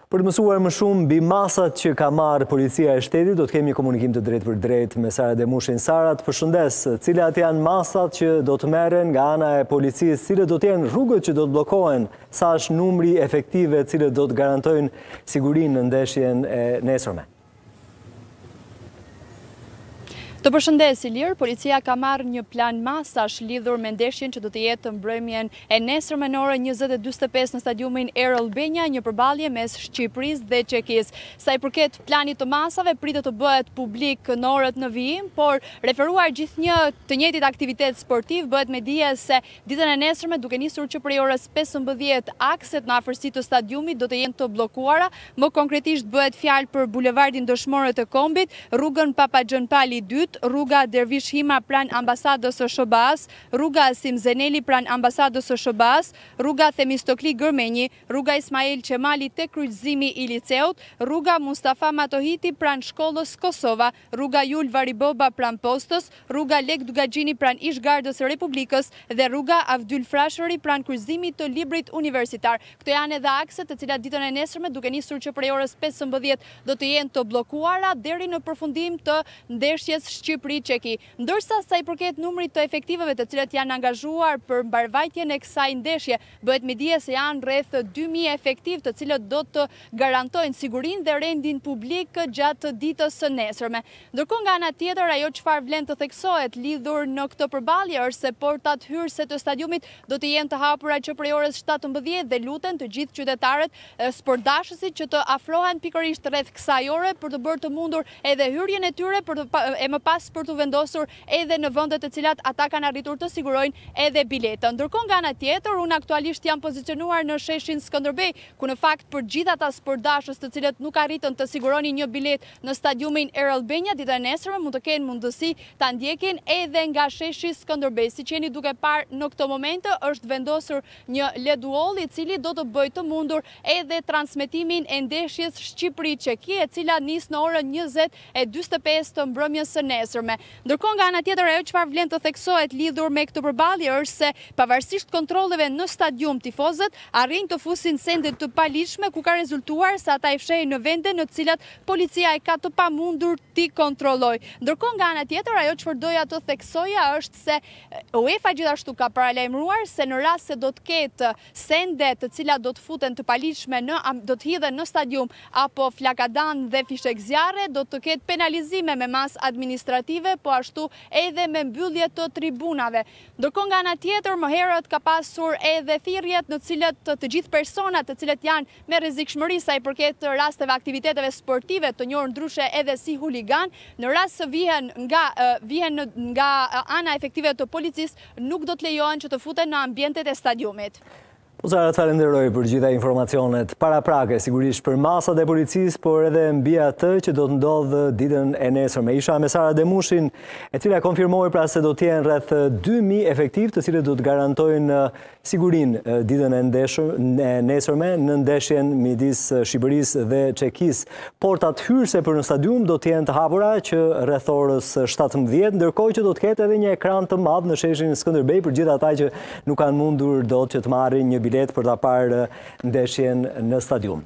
Për të mësuar më shumë mbi masat që ka marrë policia e shtetit, do të kemi një komunikim të drejtë për drejtë me Sara Demushin. Sarat, përshëndes, cilat janë masat që do të merren nga ana e policisë, cilët do të jenë rrugët që do të bllokohen, sa është numri efektive cilët do të garantojnë sigurinë në ndeshjen e nesërme? Të përshëndes, Ilir, policia ka marrë një plan masash lidhur me ndeshjen që do të jetë mbrëmjen e nesërme në orën 20:45 në stadiumin Air Albania, një përballje mes Shqipërisë dhe Çekisë. Sa i përket planit të masave, pritet të bëhet publik në orët në vijim, por referuar gjithnjë të njëjtit aktivitet sportiv, bëhet me dije se ditën e nesërme, duke nisur që prej orës 15, akset në afërsi të stadiumit do të jenë të bllokuara. Më konkretisht bëhet fjalë për bulevardin Dëshmorët të Kombit, rrugën Papa Xhan Pali 2, rruga Dervish Hima pran ambasadës së SHBA-s, rruga Sim Zeneli pran ambasadës së SHBA-s, rruga Themistokli Gërmenji, rruga Ismail Qemali te kryqëzimi i liceut, rruga Mustafa Matohiti pran shkollës Kosova, rruga Jul Variboba pran postës, rruga Lek Dugaxhini pran Ish-Gardës së Republikës dhe rruga Avdyl Frashëri pran kryqëzimit të librit universitar. Këto janë edhe akset të cilat ditën e nesërme, duke nisur që prej orës 15 do të jenë të bllokuara deri në përfundim të ndeshjes Shqipëri-Çeki. Ndërsa sa i përket numrit të efektiveve të cilët janë angazhuar për mbarvajtjen e kësaj ndeshje, bëhet me dije se janë rreth 2000 efektiv të cilët do të garantojnë sigurinë dhe rendin publik gjatë ditës së nesërme. Ndërkohë nga ana tjetër, ajo çfarë vlen të theksohet lidhur në këtë përballje është se portat hyrëse të stadiumit do të jenë të hapura që prej orës 17 dhe luten të gjithë qytetarët sportdashësit që të afrohen pikërisht rreth kësaj ore për të bërë të mundur edhe hyrjen e tyre më pas për të vendosur edhe në vendet të cilat ata kanë arritur të sigurojnë edhe biletën. Ndërkohë nga ana tjetër, unë aktualisht jam pozicionuar në sheshin Skënderbej, ku në fakt për gjithë ata sportdashës të cilët nuk arritën të siguronin një bilet në stadiumin Air Albania ditën e nesërme, mund të kenë mundësi ta ndjekin edhe nga sheshi Skënderbej. Siç jeni duke parë në këtë moment, është vendosur një leduoll i cili do të bëjë të mundur edhe transmetimin e ndeshjes Shqipëri-Çeki, e cila nis në orën 20:45 të mbrëmjes së nesërme. Ndërkohë nga ana tjetër, ajo çfarë vlen të theksohet lidhur me këtë përballje është se pavarësisht kontrolleve në stadium, tifozët arrin të fusin sende të paligjshme, ku ka rezultuar se ata i fshehin në vende në të cilat policia e ka të pamundur t'i kontrollojë. Ndërkohë nga ana tjetër, ajo çfarë doja të theksoja është se UEFA gjithashtu ka paralajmëruar se në rast se do të ketë sende të cilat do të futen të paligjshme do të hidhen në stadium apo flakadan dhe fishek zjarre, do të ketë penalizime me mas administrative, po ashtu edhe me mbyllje të tribunave. Ndërkohë nga ana tjetër, më herët ka pasur edhe thirrjet në cilët të gjithë personat të cilët janë me rrezikshmëri sa i përket rasteve aktiviteteve sportive, të njohur ndryshe edhe si huligan, në rast se vihen nga ana efektive të policisë, nuk do të lejohen që të futen në ambientet e stadiumit. Sara, të falenderoj për gjitha informacionet paraprake, sigurisht për masat e policisë, por edhe mbi atë që do të ndodhë ditën e nesërme. Isha me Sara Demushin, e cila konfirmoi pra se do të jenë rreth 2000 efektiv, të cilët do të garantojnë sigurinë ditën e nesërme në ndeshjen midis Shqipërisë dhe Çekisë. Portat hyrëse për në stadium do të jenë të hapura që rreth orës 17, ndërkohë që do të ketë edhe një ekran të madh në sheshin Skënderbej për gjithë ata që nuk kanë mundur dot që të marrin një bilet për ta parë ndeshjen në stadium.